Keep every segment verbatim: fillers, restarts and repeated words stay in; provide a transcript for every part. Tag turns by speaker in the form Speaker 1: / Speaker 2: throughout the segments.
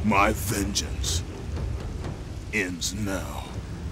Speaker 1: My vengeance ends now.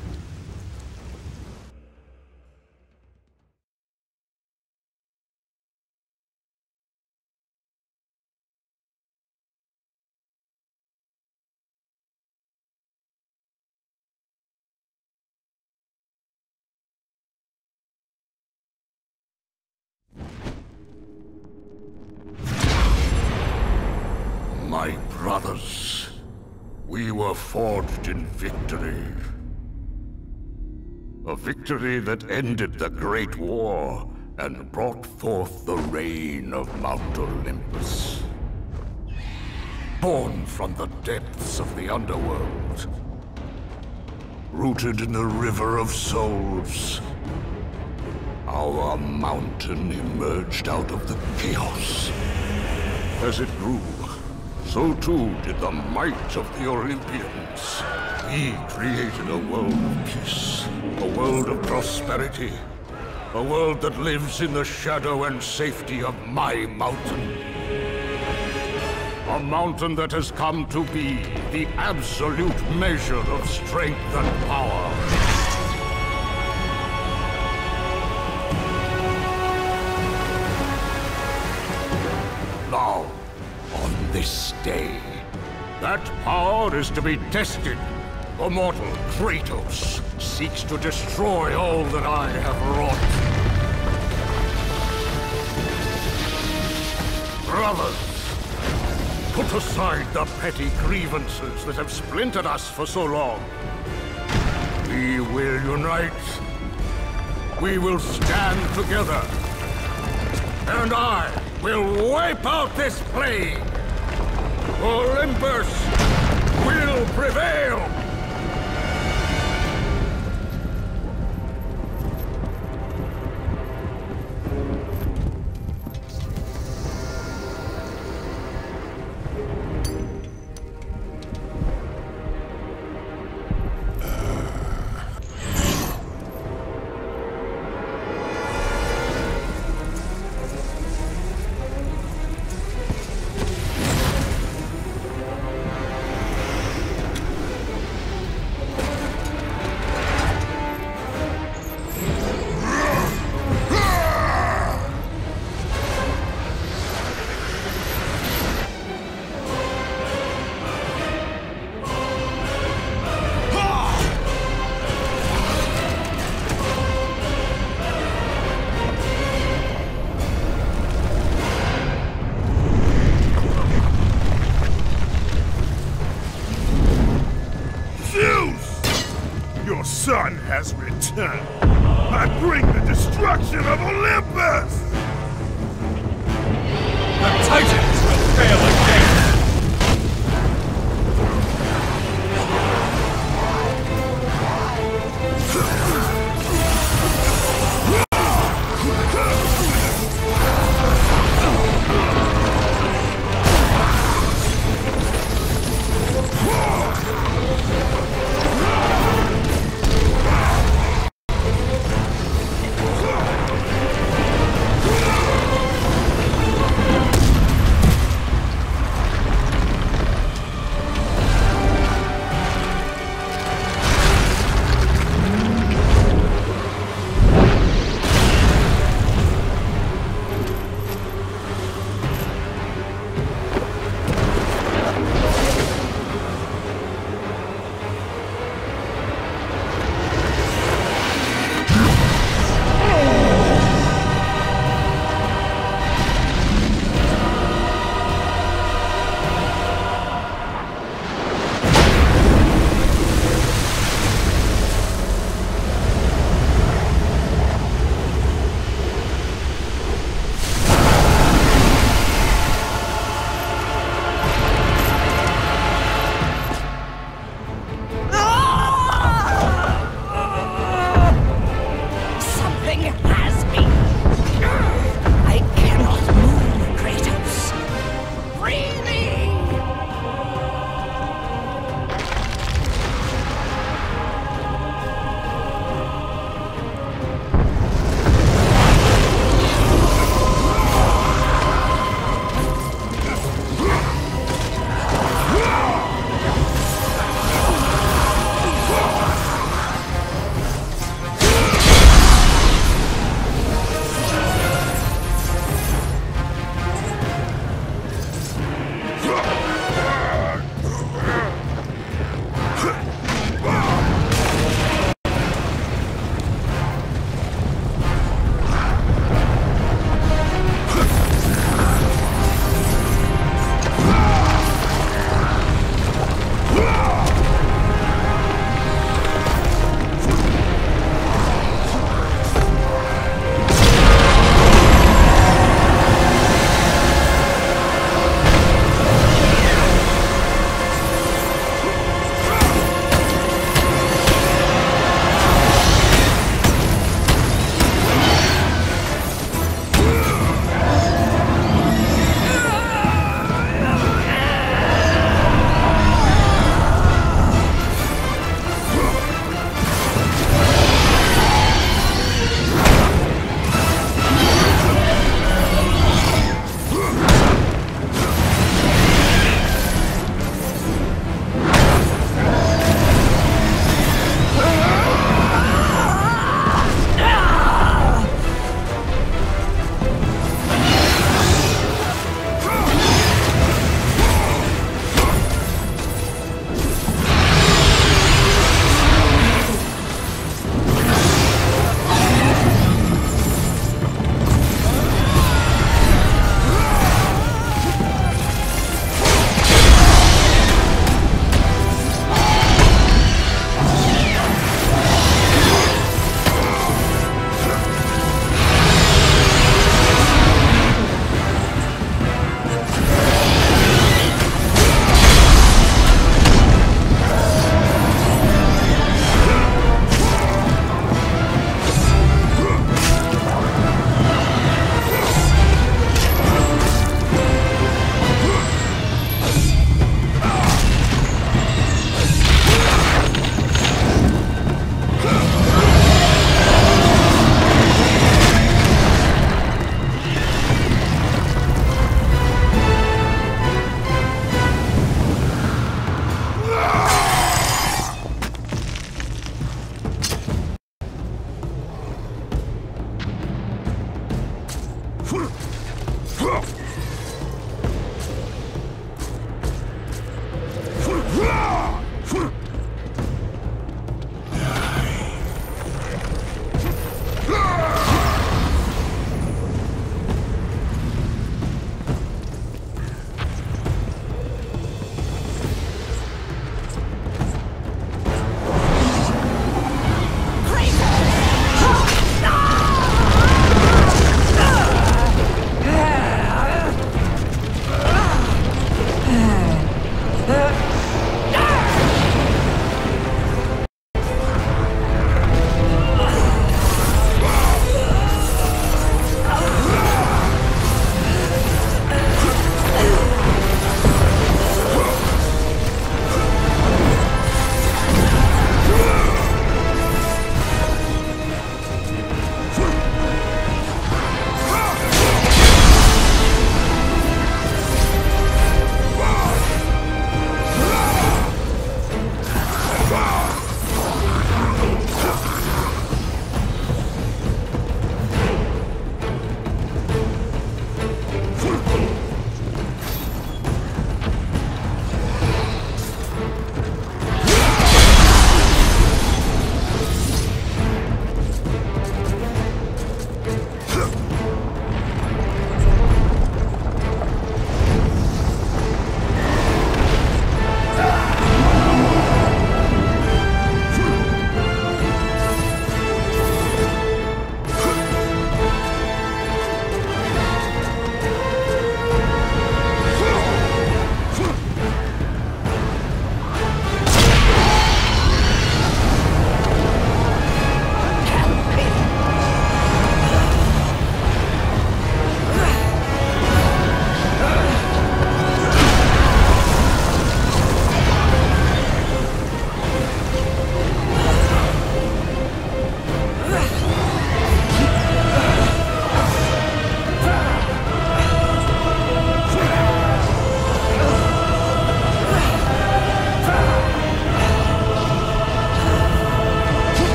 Speaker 2: My brothers, we were forged in victory. A victory that ended the Great War and brought forth the reign of Mount Olympus. Born from the depths of the underworld, rooted in the River of Souls, our mountain emerged out of the chaos. As it grew, so too did the might of the Olympians. We created a world of peace, a world of prosperity, a world that lives in the shadow and safety of my mountain. A mountain that has come to be the absolute measure of strength and power. Now, on this day, that power is to be tested. The mortal Kratos seeks to destroy all that I have wrought. Brothers, put aside the petty grievances that have splintered us for so long. We will unite. We will stand together. And I will wipe out this plague. Olympus will prevail!
Speaker 1: Sun has returned. I bring the destruction of Olympus!
Speaker 3: The Titans will fail again!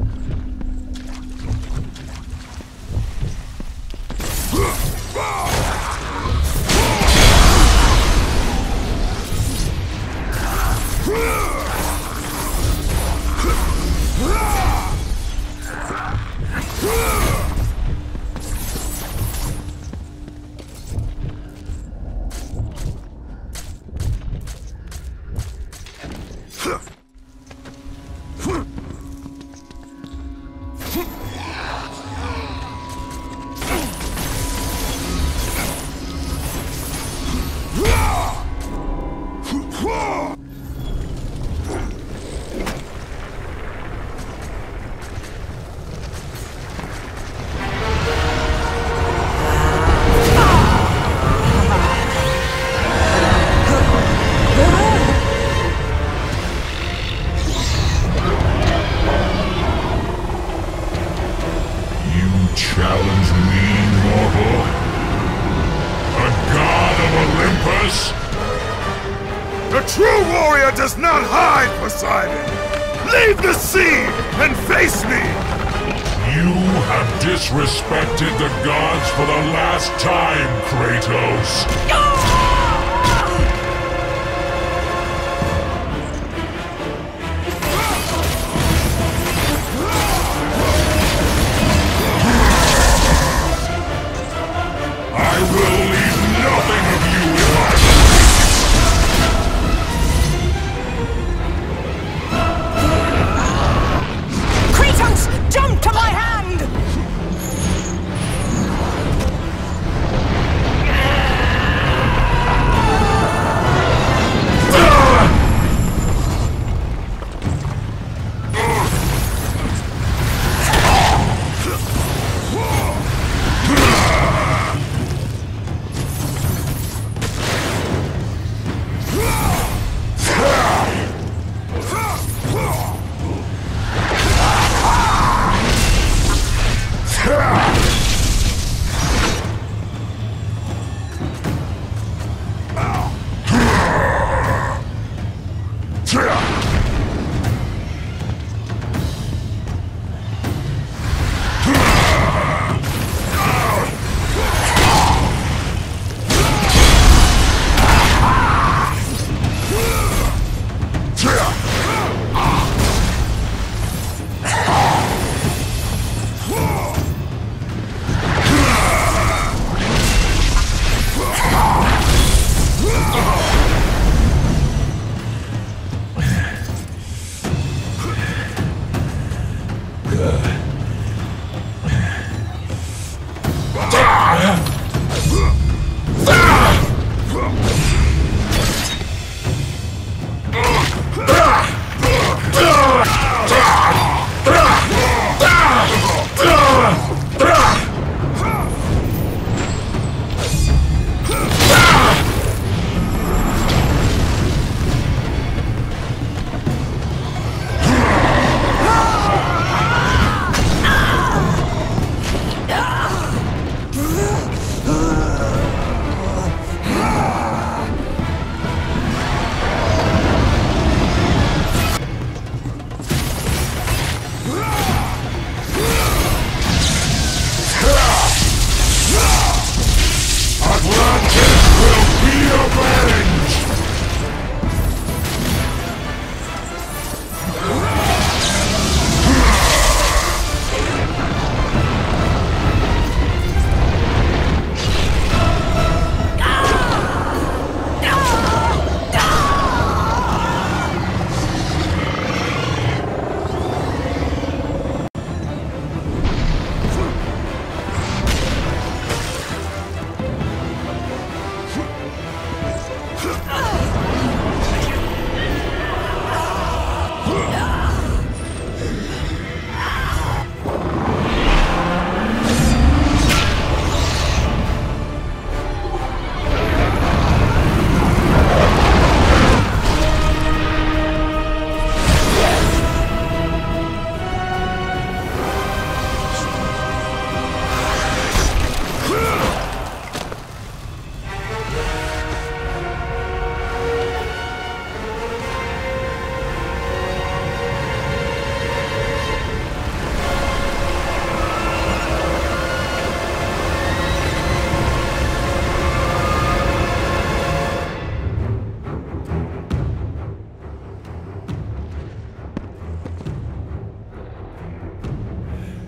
Speaker 4: Challenge me, mortal? A god of Olympus?
Speaker 1: A true warrior does not hide, Poseidon! Leave the sea and face me!
Speaker 4: You have disrespected the gods for the last time, Kratos! I will leave nothing of you in my life!
Speaker 5: Kratos, jump to my hand!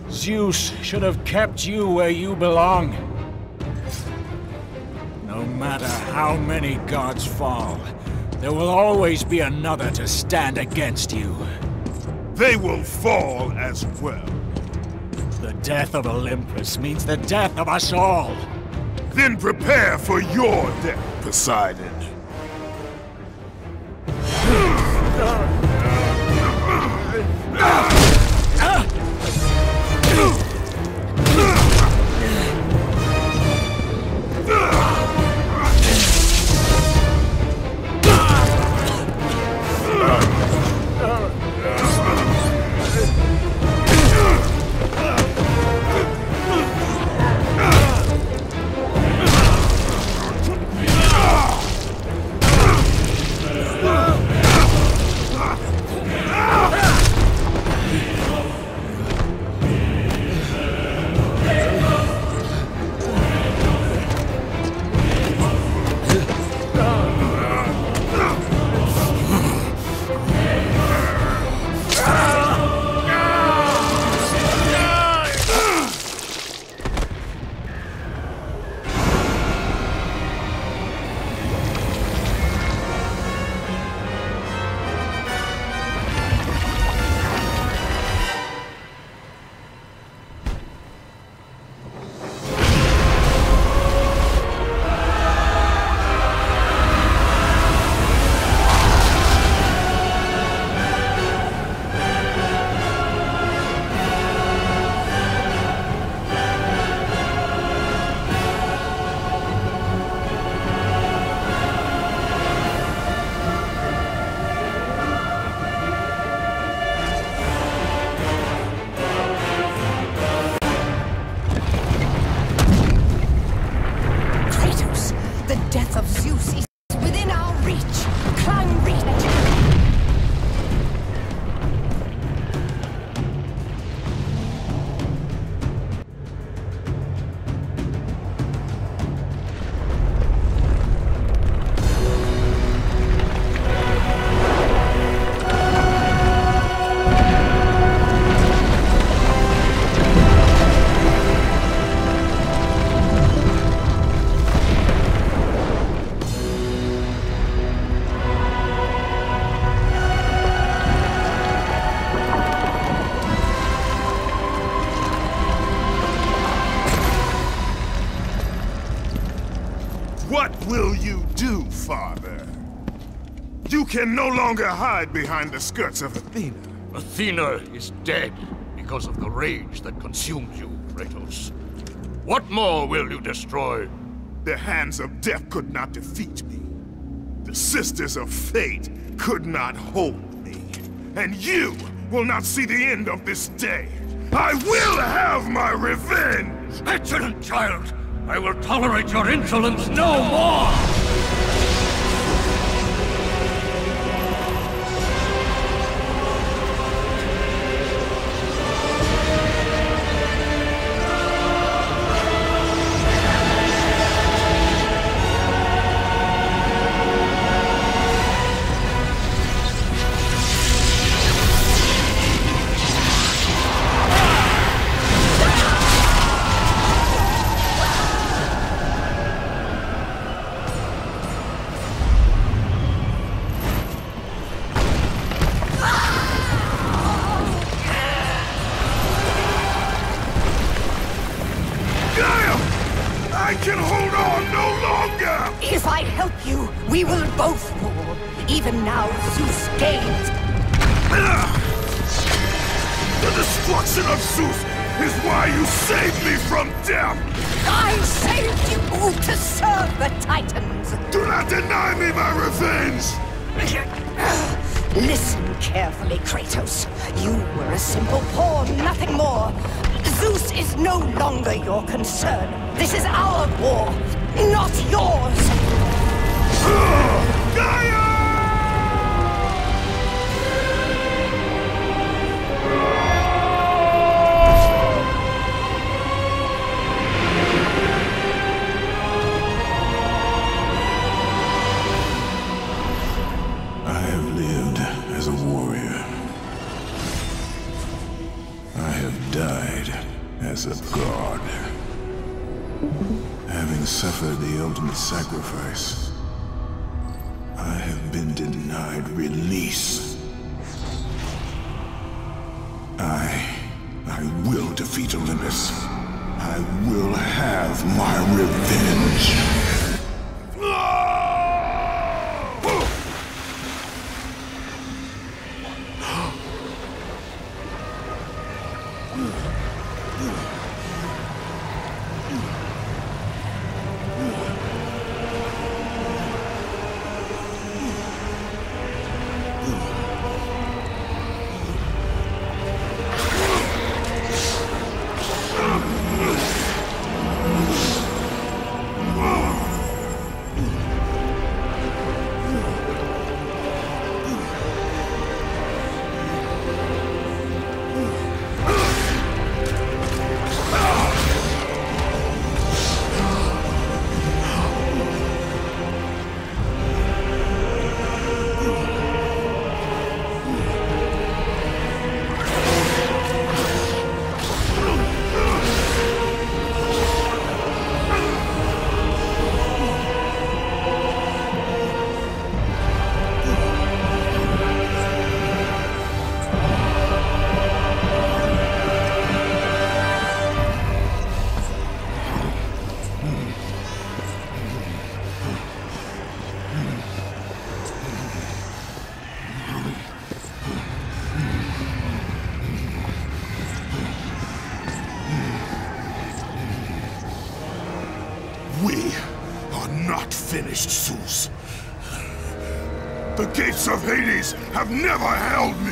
Speaker 6: Zeus should have kept you where you belong. No matter how many gods fall, there will always be another to stand against you.
Speaker 1: They will fall as well.
Speaker 6: The death of Olympus means the death of us all.
Speaker 1: Then prepare for your death, Poseidon. What will you do, Father? You can no longer hide behind the skirts of Athena.
Speaker 2: Athena is dead because of the rage that consumed you, Kratos. What more will you destroy?
Speaker 1: The hands of death could not defeat me. The sisters of fate could not hold me. And you will not see the end of this day. I will have my revenge!
Speaker 2: Petulant child! I will tolerate your insolence no more!
Speaker 1: I can hold on no longer!
Speaker 5: If I help you, we will both fall. Even now, Zeus gains.
Speaker 1: The destruction of Zeus is why you saved me from death!
Speaker 5: I saved you to serve the Titans!
Speaker 1: Do not deny me my revenge!
Speaker 5: Listen carefully, Kratos. You were a simple pawn, nothing more. Zeus is no longer your concern. This is our war, not yours!
Speaker 1: Gaia!
Speaker 4: I have lived as a warrior. I have died
Speaker 1: denied as a god. Having suffered the ultimate sacrifice, I have been denied release. I... I will defeat Olympus. I will have my revenge. We are not finished, Zeus. The gates of Hades have never held me!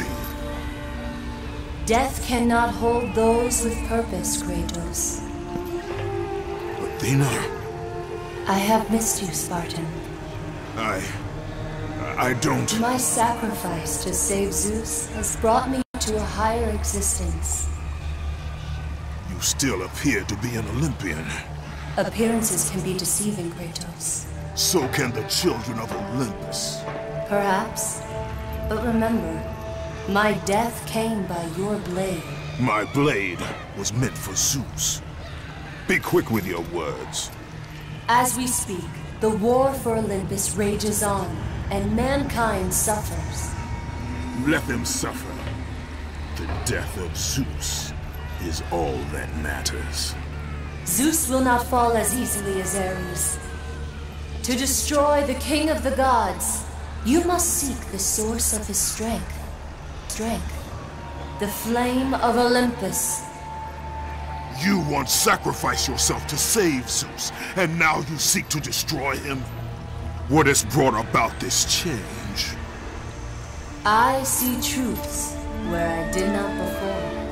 Speaker 7: Death cannot hold those with purpose, Kratos.
Speaker 1: Athena?
Speaker 7: I have missed you, Spartan.
Speaker 1: I... I don't...
Speaker 7: My sacrifice to save Zeus has brought me to a higher existence.
Speaker 1: You still appear to be an Olympian.
Speaker 7: Appearances can be deceiving, Kratos.
Speaker 1: So can the children of Olympus.
Speaker 7: Perhaps. But remember, my death came by your blade.
Speaker 1: My blade was meant for Zeus. Be quick with your words.
Speaker 7: As we speak, the war for Olympus rages on, and mankind suffers.
Speaker 1: Let them suffer. The death of Zeus is all that matters.
Speaker 7: Zeus will not fall as easily as Ares. To destroy the king of the gods, you must seek the source of his strength. Strength. The flame of Olympus.
Speaker 1: You once sacrificed yourself to save Zeus, and now you seek to destroy him? What has brought about this change?
Speaker 7: I see truths where I did not before.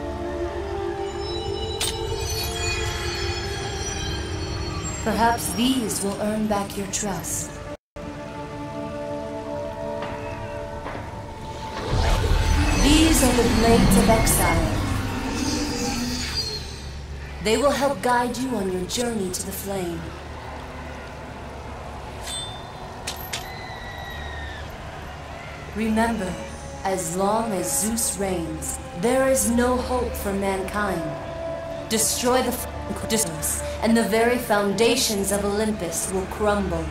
Speaker 7: Perhaps these will earn back your trust. These are the blades of exile. They will help guide you on your journey to the flame. Remember, as long as Zeus reigns, there is no hope for mankind. Destroy the Kratos, and the very foundations of Olympus will crumble.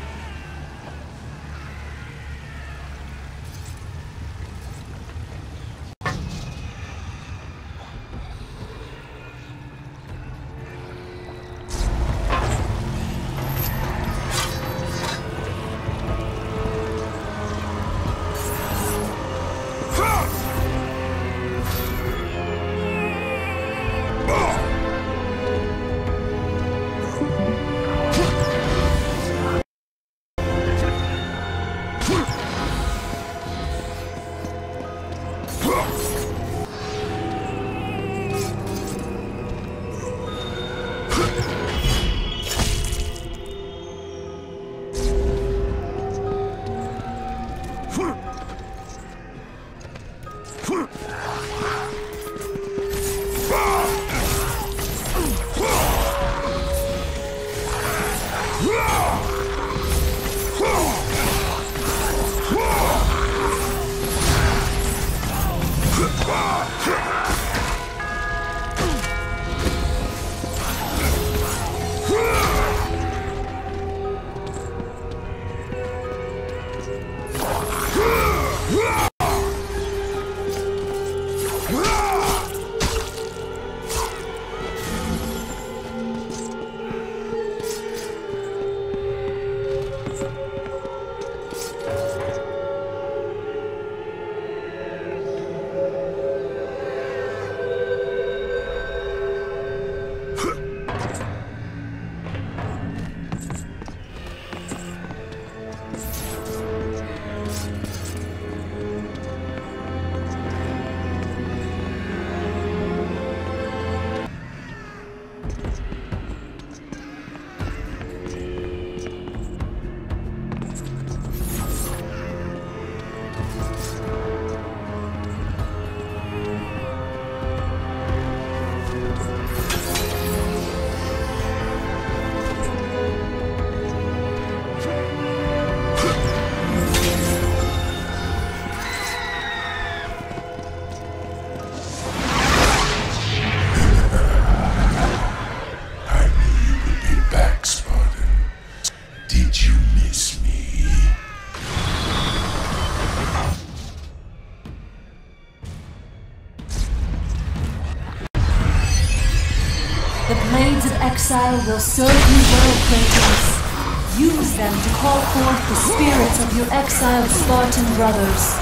Speaker 7: The Blades of Exile will serve you well, Kratos. Use them to call forth the spirits of your exiled Spartan brothers.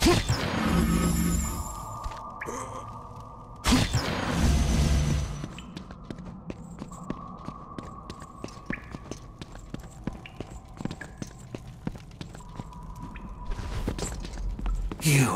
Speaker 6: You.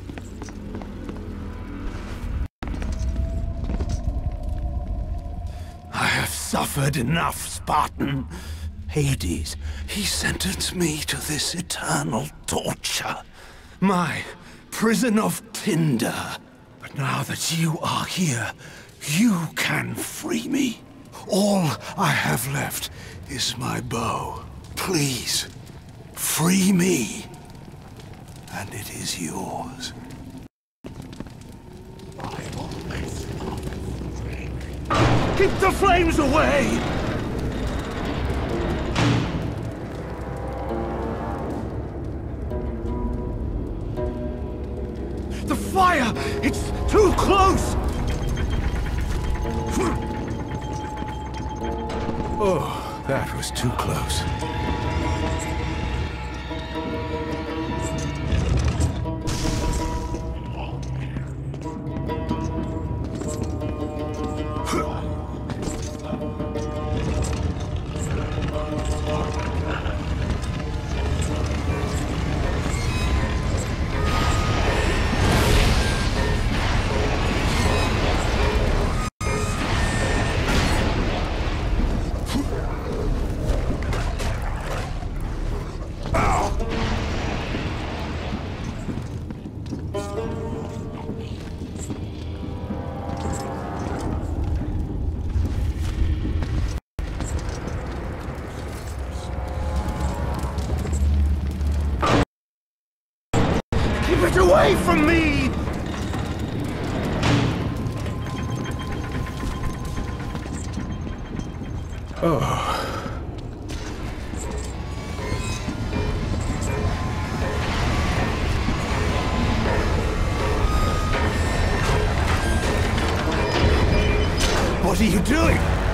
Speaker 6: I have suffered enough, Spartan. Hades, he sentenced me to this eternal torture. My prison of tinder. But now that you are here, you can free me. All I have left is my bow. Please, free me. And it is yours. Keep the flames away! The fire! It's too close! Oh, that was too close. Keep it away from me! Oh. What are you doing?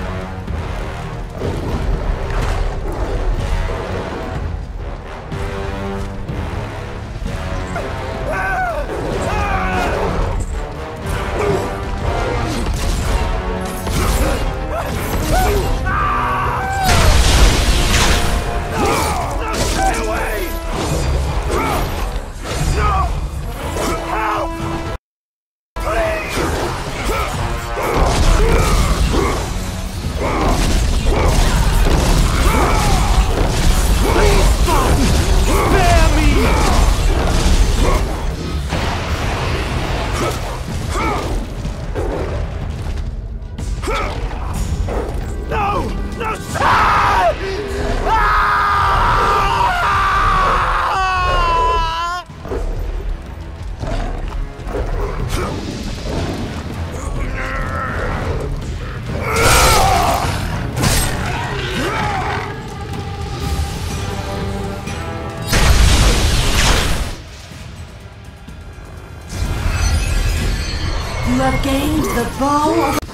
Speaker 7: You have gained the bow of...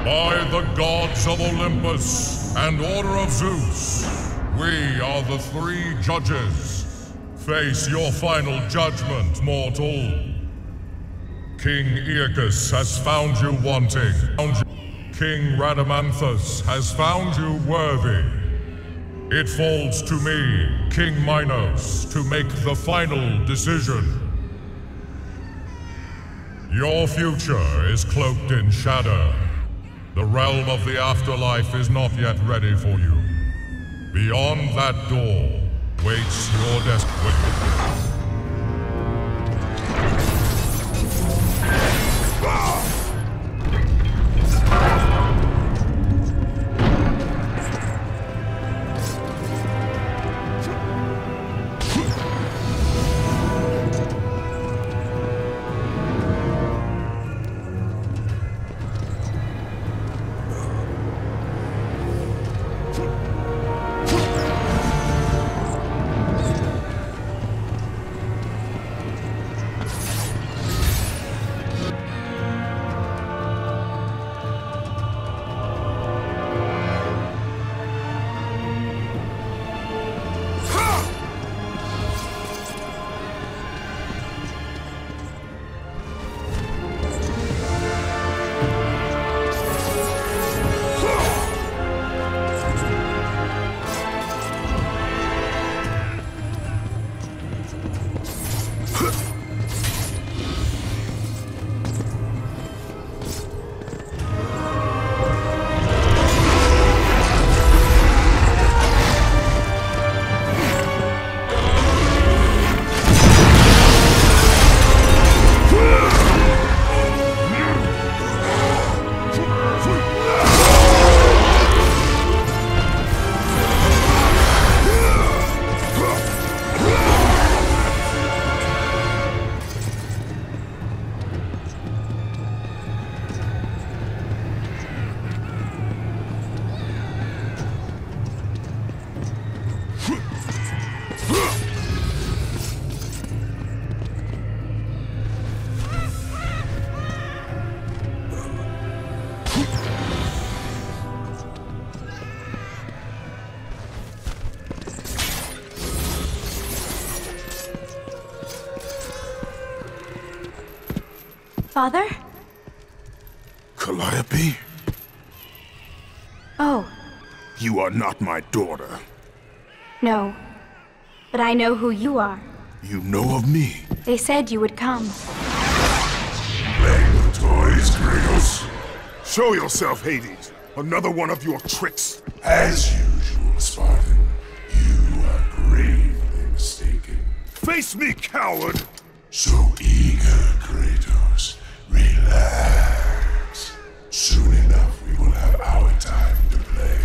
Speaker 4: By the gods of Olympus and Order of Zeus, we are the three judges. Face your final judgment, mortal. King Aeacus has found you wanting. King Rhadamanthus has found you worthy. It falls to me, King Minos, to make the final decision. Your future is cloaked in shadow. The realm of the afterlife is not yet ready for you. Beyond that door waits your destiny.
Speaker 8: Father?
Speaker 1: Calliope?
Speaker 8: Oh,
Speaker 1: You are not my daughter.
Speaker 8: no. But I know who you are.
Speaker 1: You know of me.
Speaker 8: They said you would come.
Speaker 4: Playing with toys, Kratos.
Speaker 1: Show yourself, Hades. Another one of your tricks.
Speaker 4: As usual, Spartan, you are gravely mistaken.
Speaker 1: Face me, coward!
Speaker 4: So eager, Kratos. Relax. Soon enough, we will have our time to play.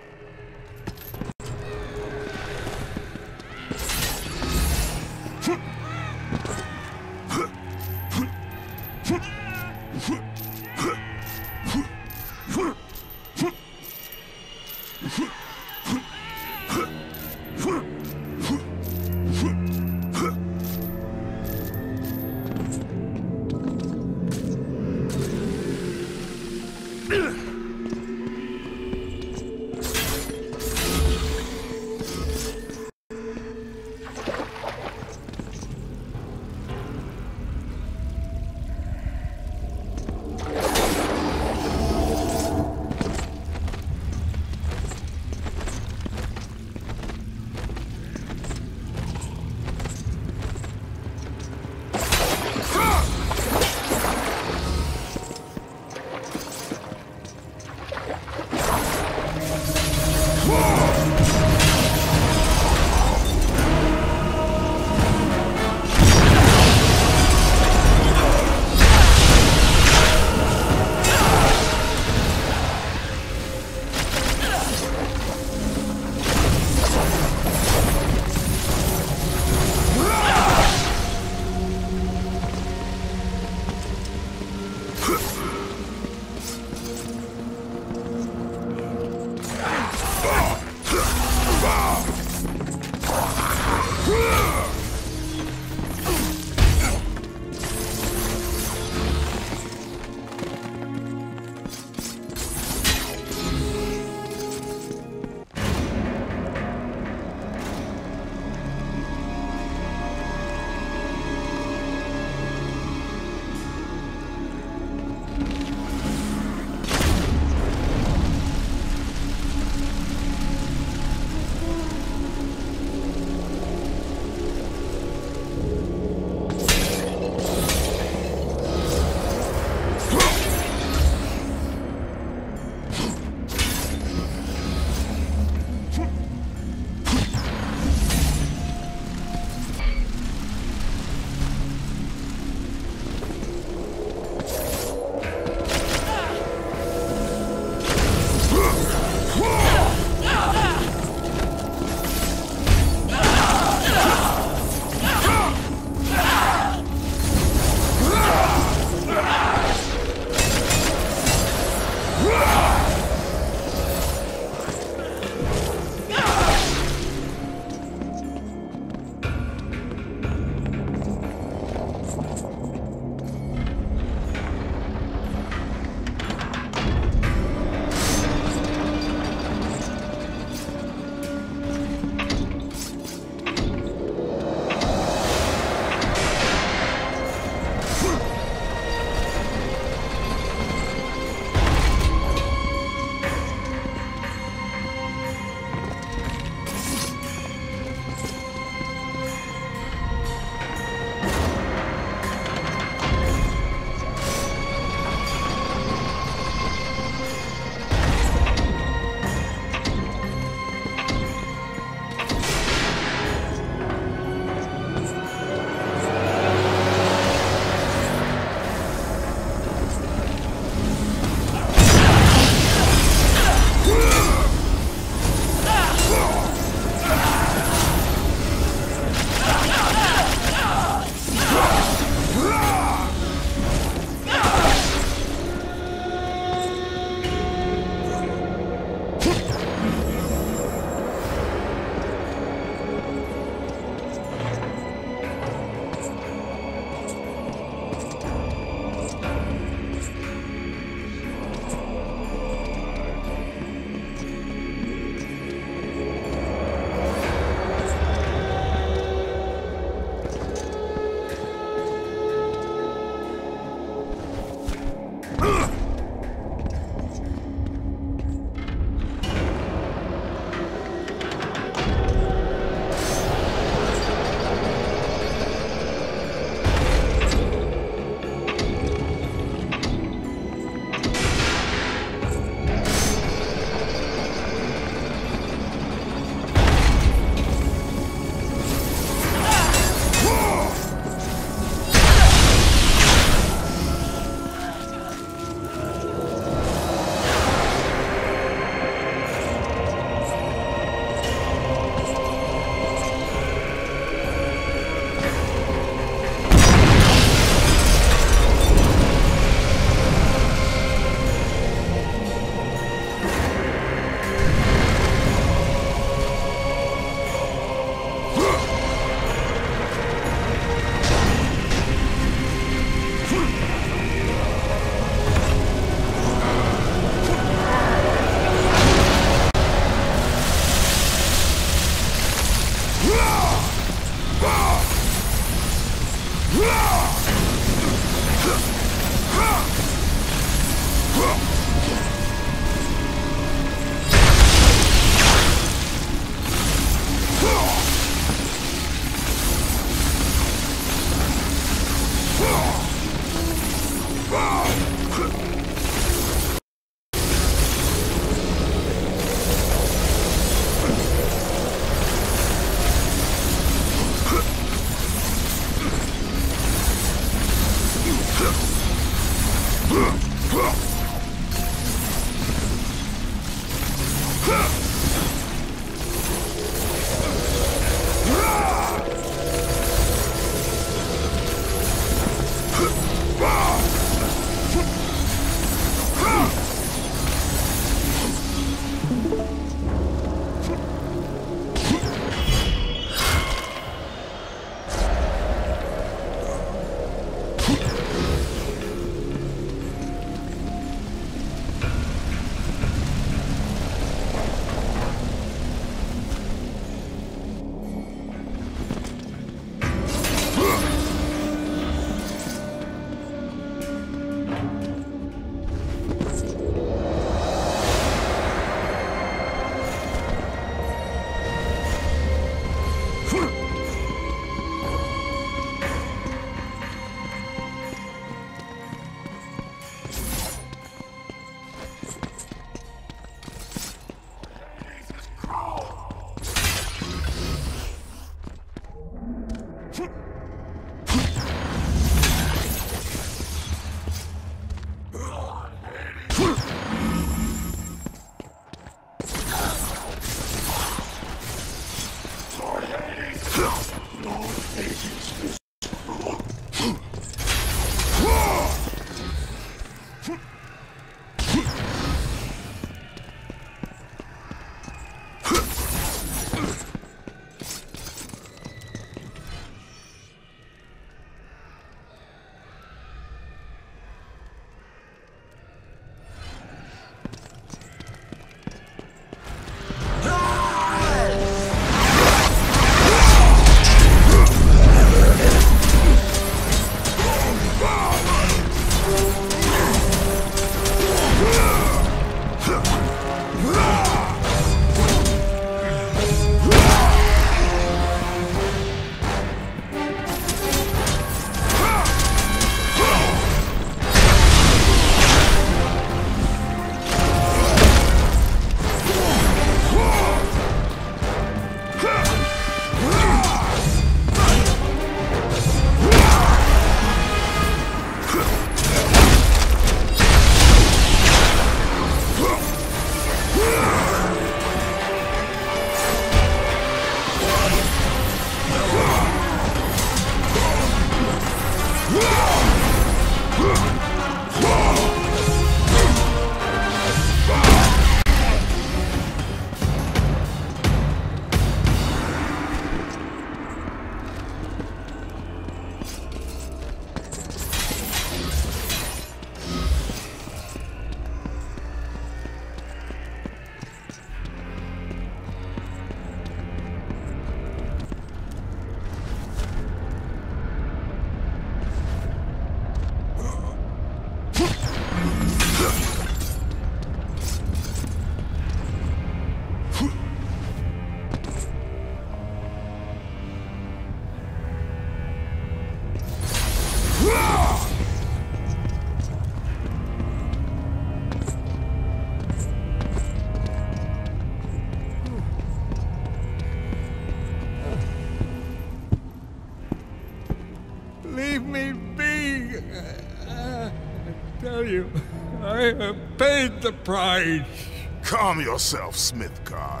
Speaker 9: Leave me be. I tell you, I have paid the price.
Speaker 1: Calm yourself, Smith God.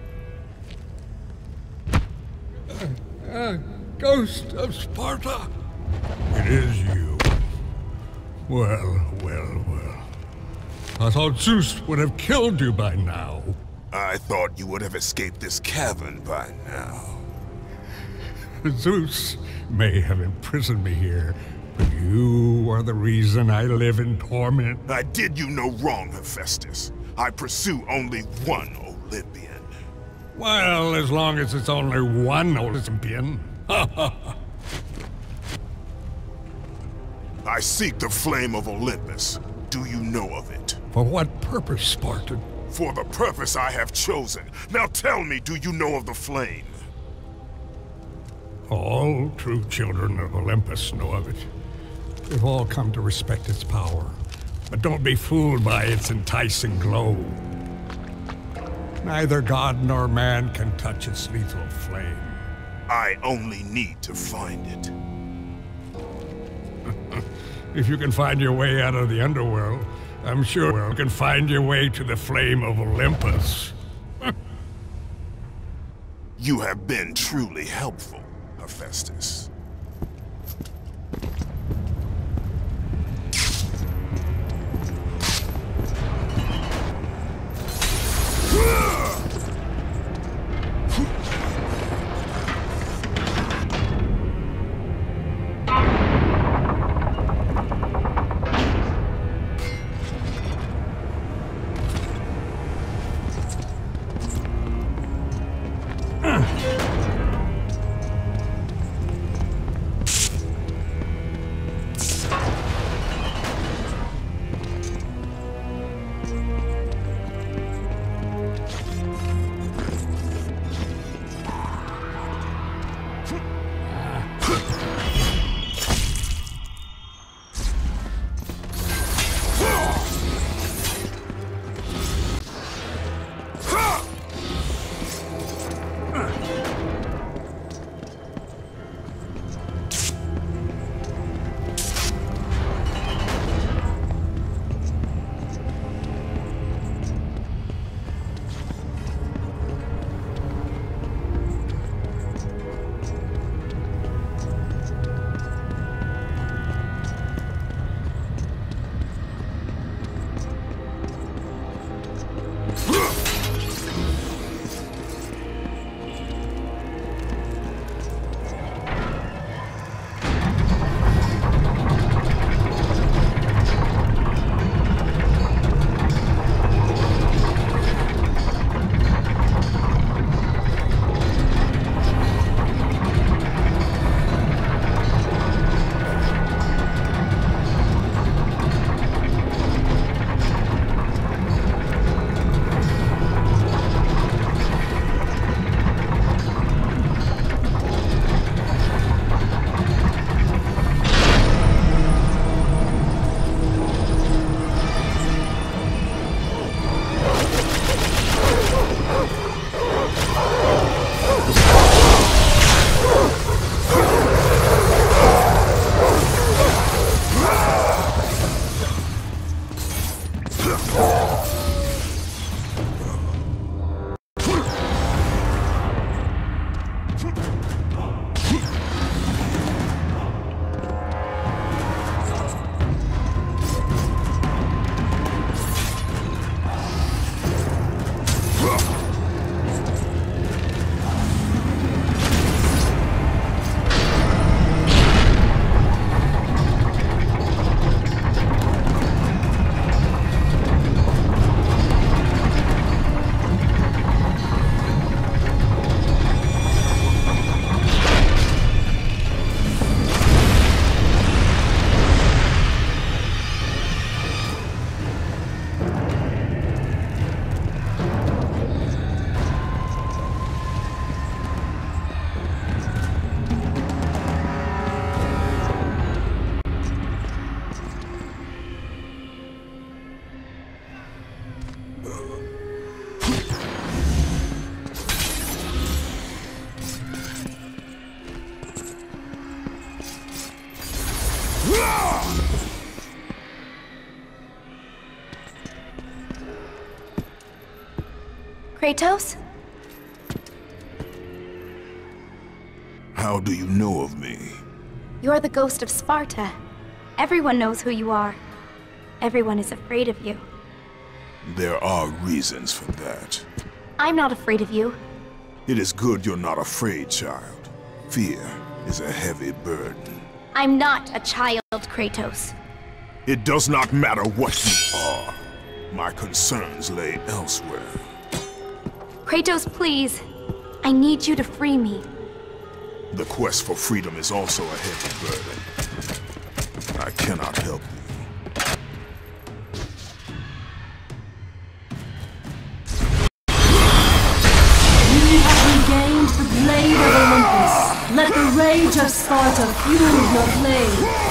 Speaker 9: Uh, uh, ghost of Sparta. It is you. Well, well, well. I thought Zeus would have killed you by now.
Speaker 1: I thought you would have escaped this cavern by now.
Speaker 9: Zeus may have imprisoned me here, but you are the reason I live in torment.
Speaker 1: I did you no wrong, Hephaestus. I pursue only one Olympian.
Speaker 9: Well, as long as it's only one Olympian.
Speaker 1: I seek the flame of Olympus. Do you know of it?
Speaker 9: For what purpose, Spartan?
Speaker 1: For the purpose I have chosen. Now tell me, do you know of the flame?
Speaker 9: All true children of Olympus know of it. They've all come to respect its power. But don't be fooled by its enticing glow. Neither god nor man can touch its lethal flame.
Speaker 1: I only need to find it.
Speaker 9: If you can find your way out of the underworld, I'm sure you can find your way to the flame of Olympus.
Speaker 1: You have been truly helpful, Hephaestus.
Speaker 8: Kratos?
Speaker 1: How do you know of me?
Speaker 8: You're the ghost of Sparta. Everyone knows who you are. Everyone is afraid of you.
Speaker 1: There are reasons for that.
Speaker 8: I'm not afraid of you.
Speaker 1: It is good you're not afraid, child. Fear is a heavy burden.
Speaker 8: I'm not a child, Kratos.
Speaker 1: It does not matter what you are. My concerns lay elsewhere.
Speaker 8: Kratos, please. I need you to free me.
Speaker 1: The quest for freedom is also a heavy burden. I cannot help you.
Speaker 7: We have regained the blade of Olympus. Let the rage of Sparta fuel your blade.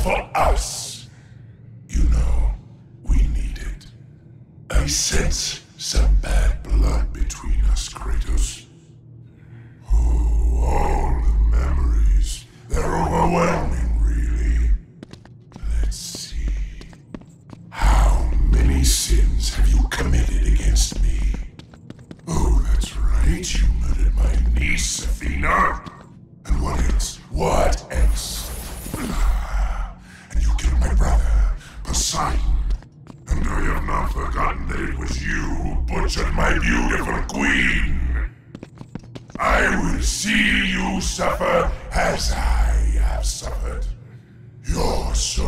Speaker 1: for us. You know, we need it. I sense some bad blood between us, Kratos. Oh, all the memories. They're overwhelming, really. Let's see. How many sins have you committed against me? Oh, that's right. You murdered my niece, Athena. And what else? What else? And you killed my brother, Poseidon. And I have not forgotten that it was you who butchered my beautiful queen. I will see you suffer as I have suffered. Your soul